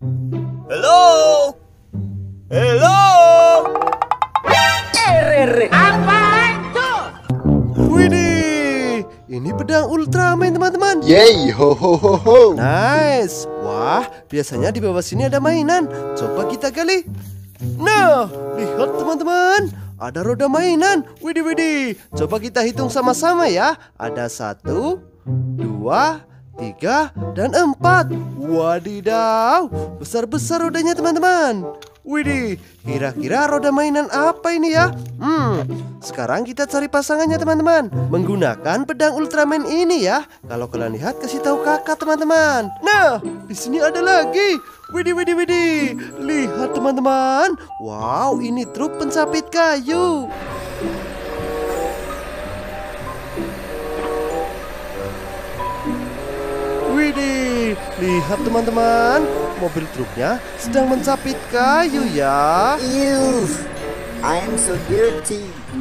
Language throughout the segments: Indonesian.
Halo? Halo? Apaan tuh? Widih, ini pedang Ultraman teman-teman. Yeay, ho ho ho ho. Nice. Wah, biasanya di bawah sini ada mainan. Coba kita gali. Nah, lihat teman-teman, ada roda mainan. Widih, widih. Coba kita hitung sama-sama ya. Ada 1, 2, 3, dan 4. Wadidaw, besar-besar rodanya teman-teman. Widih, kira-kira roda mainan apa ini ya? Sekarang kita cari pasangannya teman-teman, menggunakan pedang Ultraman ini ya. Kalau kalian lihat, kasih tahu kakak teman-teman. Nah, di sini ada lagi. Widih, widih, widih. Lihat teman-teman. Wow, ini truk pencapit kayu. Widih, lihat teman-teman, mobil truknya sedang mencapit kayu ya. Ew, I'm so dirty.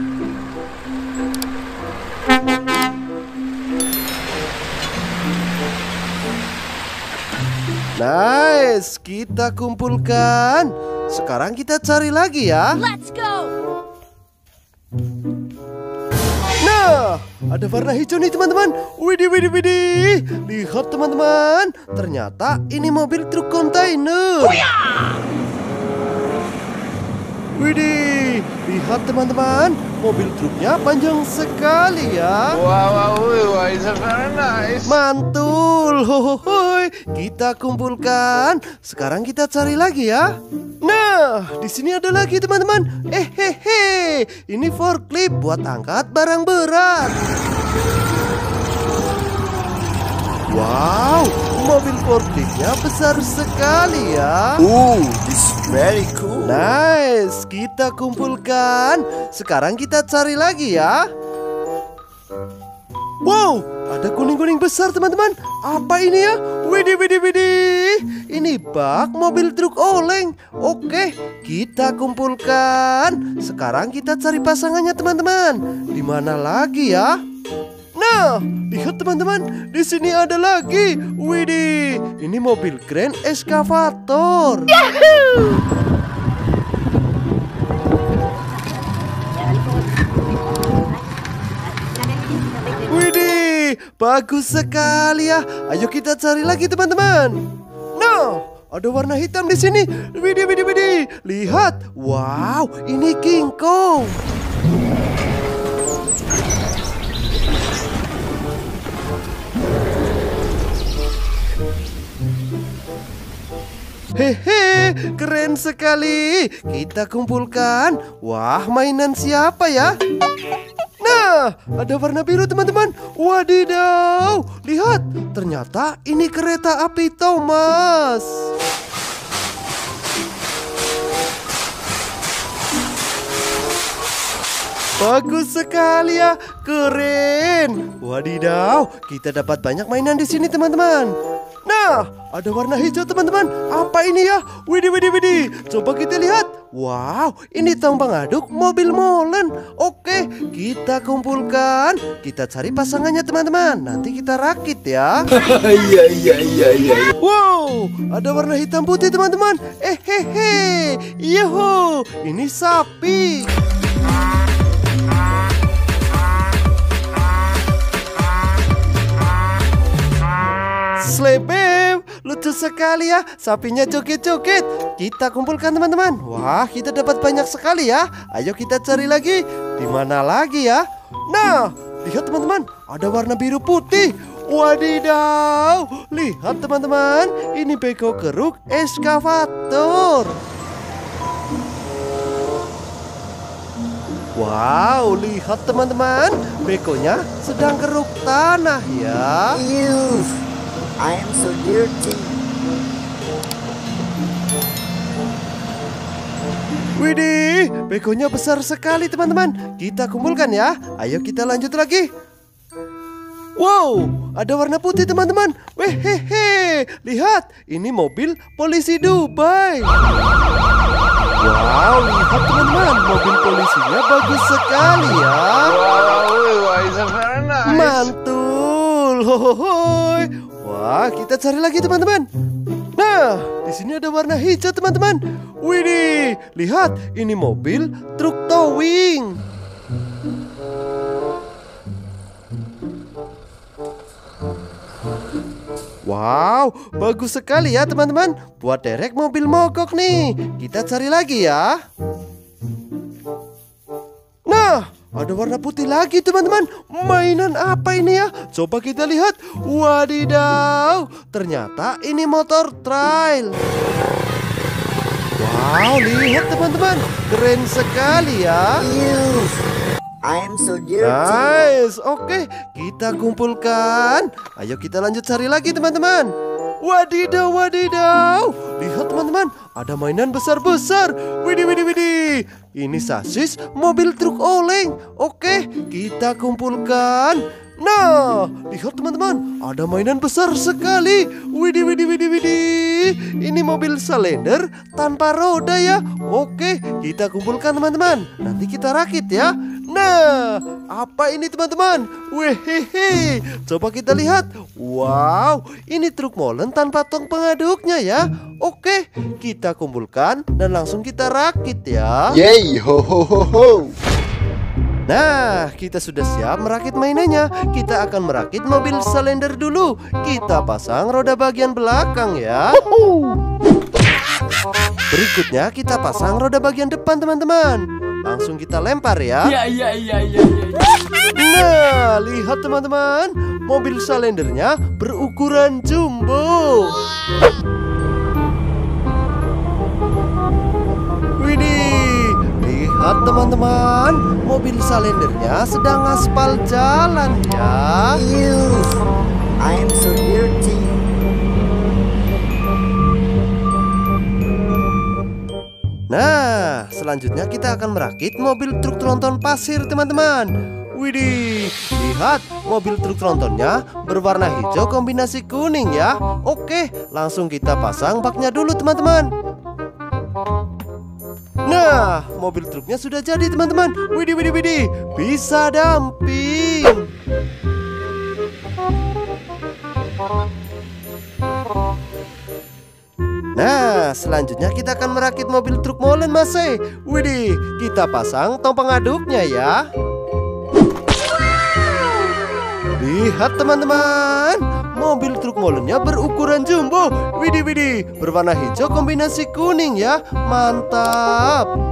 Nice, kita kumpulkan. Sekarang kita cari lagi ya. Let's go! Nah, ada warna hijau nih teman-teman. Widih, widih, widih. Lihat teman-teman, ternyata ini mobil truk kontainer. Widih, lihat teman-teman, mobil truknya panjang sekali ya. Wow, it's very nice. Mantul, hohohoi. Kita kumpulkan. Sekarang kita cari lagi ya. Nah, di sini ada lagi teman-teman. Hehehe, ini forklift buat angkat barang berat. Wow, mobil forkliftnya besar sekali ya. This very cool. Nice, kita kumpulkan. Sekarang kita cari lagi ya. Wow, ada kuning-kuning besar teman-teman. Apa ini ya? Widih, widih, widih. Ini bak mobil truk oleng. Oke, kita kumpulkan. Sekarang kita cari pasangannya teman-teman. Di mana lagi ya? Nah, lihat teman-teman, di sini ada lagi. Widih, ini mobil kren eskavator. Widih, bagus sekali ya. Ayo kita cari lagi teman-teman. Nah, ada warna hitam di sini. Widih, widih, widih. Lihat, wow, ini King Kong. Hehe, keren sekali. Kita kumpulkan. Wah, mainan siapa ya? Nah, ada warna biru teman-teman. Wadidaw, lihat, ternyata ini kereta api Thomas. Bagus sekali ya, keren. Wadidaw, kita dapat banyak mainan di sini teman-teman. Nah, ada warna hijau teman-teman. Apa ini ya? Widih, widih, widih. Coba kita lihat. Wow, ini tong pengaduk mobil molen. Oke, kita kumpulkan. Kita cari pasangannya teman-teman. Nanti kita rakit ya. Iya. Wow, ada warna hitam putih teman-teman. Hehehe. Yuhu, ini sapi. Slebem, lucu sekali ya. Sapinya joget-joget. Kita kumpulkan teman-teman. Wah, kita dapat banyak sekali ya. Ayo kita cari lagi. Di mana lagi ya? Nah, lihat teman-teman, ada warna biru putih. Wadidaw, lihat teman-teman, ini beko keruk eskavator. Wow, lihat teman-teman, bekonya sedang keruk tanah ya. Ew, I am so dirty. Widih, bekonya besar sekali teman-teman. Kita kumpulkan ya. Ayo kita lanjut lagi. Wow, ada warna putih teman-teman. Wehehe, lihat, ini mobil polisi Dubai. Wow, lihat teman-teman, mobil polisinya bagus sekali ya. Wow, it's very nice. Mantul, hohohoi. Wah, kita cari lagi teman-teman. Nah, di sini ada warna hijau teman-teman. Widih, lihat ini mobil truk towing. Wow, bagus sekali ya teman-teman. Buat derek mobil mogok nih. Kita cari lagi ya. Nah, ada warna putih lagi teman-teman. Mainan apa ini ya? Coba kita lihat. Wadidaw, ternyata ini motor trail. Wow, lihat teman-teman. Keren sekali ya. Ew, I am so dirty. Nice, oke, kita kumpulkan. Ayo kita lanjut cari lagi teman-teman. Wadidaw, wadidaw. Lihat teman-teman, ada mainan besar-besar. Widih, widih, widih. Ini sasis mobil truk oleng. Oke, kita kumpulkan. Nah, lihat teman-teman, ada mainan besar sekali. Widih, widih, widih, widih. Ini mobil Slender tanpa roda ya. Oke, kita kumpulkan teman-teman. Nanti kita rakit ya. Nah, apa ini teman-teman? Wehehe, coba kita lihat. Wow, ini truk molen tanpa tong pengaduknya ya. Oke, kita kumpulkan dan langsung kita rakit ya. Yay, ho ho ho ho. Nah, kita sudah siap merakit mainannya. Kita akan merakit mobil Slender dulu. Kita pasang roda bagian belakang ya. Berikutnya kita pasang roda bagian depan teman-teman. Langsung kita lempar ya. Nah, lihat teman-teman, mobil Slendernya berukuran jumbo. Widih, lihat teman-teman, mobil Slendernya sedang aspal jalan ya. Ew, I am so dirty. Nah, selanjutnya kita akan merakit mobil truk tronton pasir teman-teman. Widih, lihat mobil truk trontonnya berwarna hijau kombinasi kuning ya. Oke, langsung kita pasang baknya dulu teman-teman. Nah, mobil truknya sudah jadi teman-teman. Widih, widih, widih, bisa damping. Nah, selanjutnya kita akan merakit mobil truk molen Mas. Widih, kita pasang tong pengaduknya ya. Lihat teman-teman, mobil truk molennya berukuran jumbo. Widih, widih, berwarna hijau kombinasi kuning ya. Mantap.